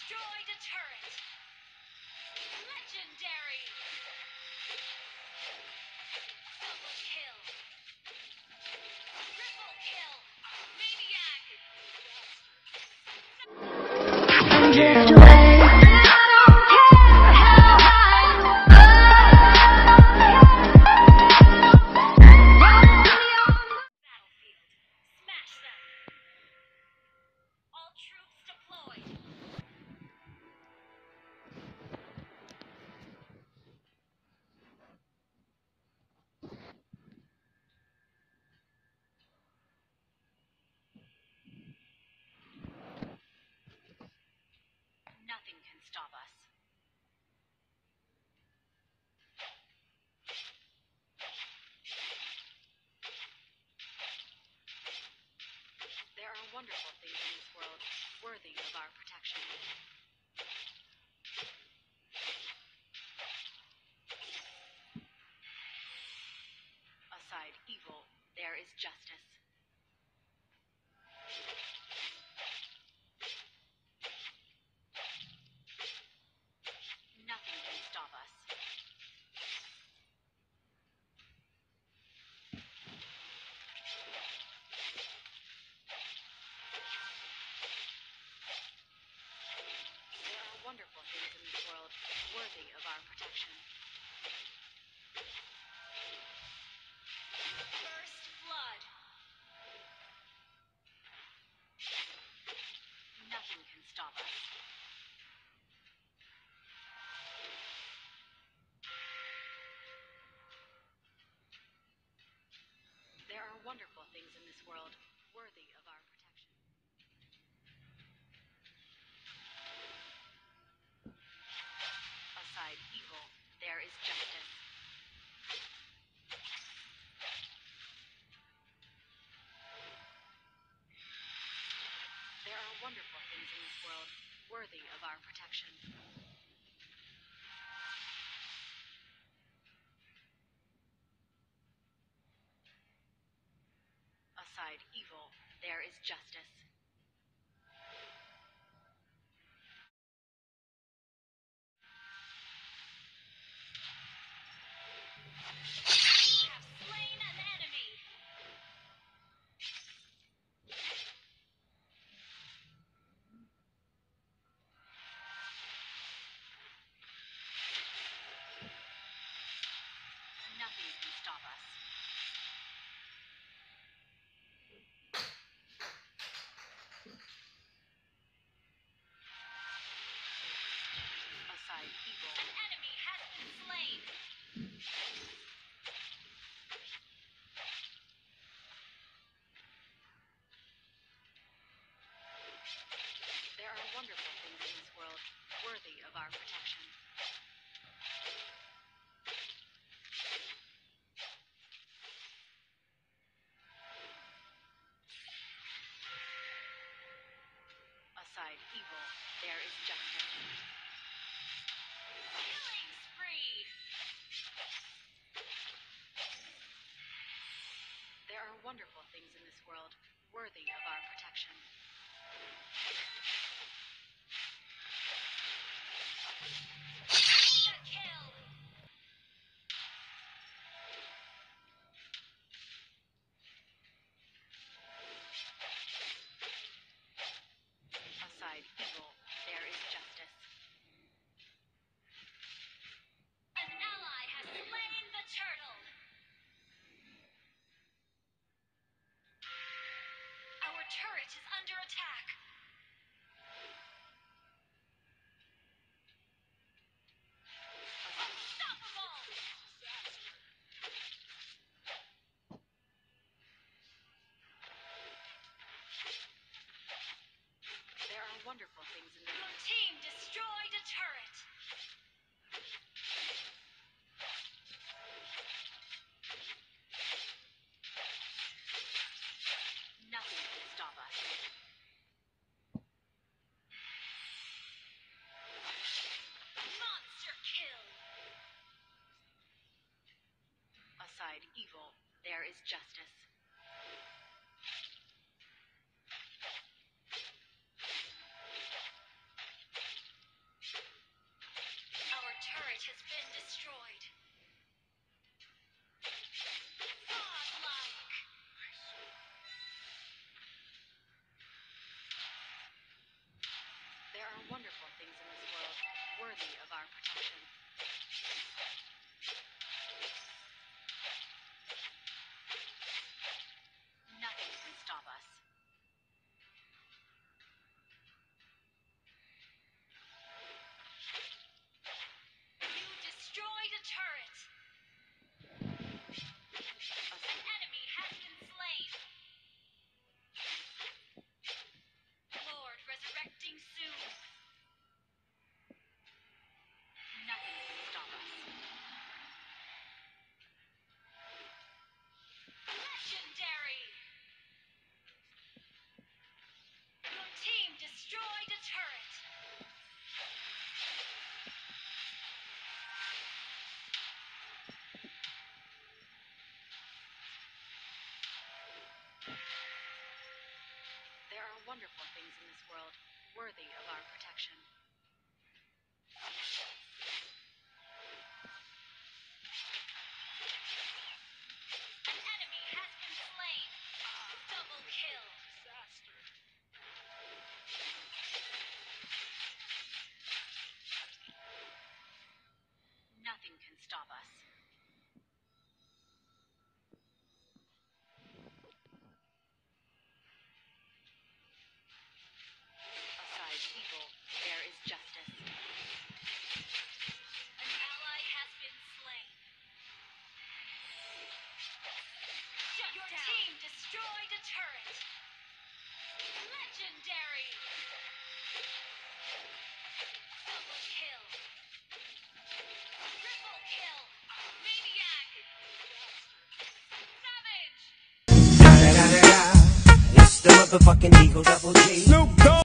destroyed a turret. Legendary. Double kill. Triple kill. Maniac. Drift away. Nothing can stop us. There are wonderful things in this world worthy of our protection. Aside evil, there is justice. Nothing can stop us. There are wonderful things in this world worthy of our protection. First blood. Nothing can stop us. There are wonderful things in this world worthy of our protection. Aside evil, there is justice. There are wonderful things in this world worthy of our protection. Aside evil, there is justice. You have slain an enemy. Nothing can stop us. Aside evil, an enemy has been slain. There are wonderful things in this world worthy of our protection. Aside evil, there is justice. Killing spree! There are wonderful things in this world worthy of our protection. Mega kill! Aside evil, there is justice. An ally has slain the turtle! Our turret is under attack! Unstoppable! There are wonderful things in this. Your team destroyed a turret! Nothing can stop us. Monster kill! Aside evil, there is justice. worthy of our protection. Nothing can stop us. You destroyed a turret! An enemy has been slain! Lord resurrecting soon! Nothing can stop us. Legendary! Your team destroyed a turret! There are wonderful things in this world worthy of our protection. An enemy has been slain! Double kill! Disaster! Nothing can stop us. Aside evil, there is justice. An ally has been slain. Your team destroyed a turret. Legendary. Double kill. Triple kill. Maniac. Savage. It's the motherfucking Eagle Double G. Snoop Dogg.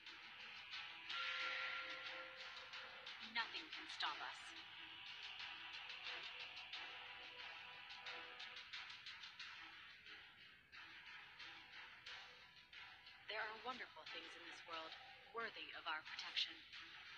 Nothing can stop us. There are wonderful things in this world worthy of our protection.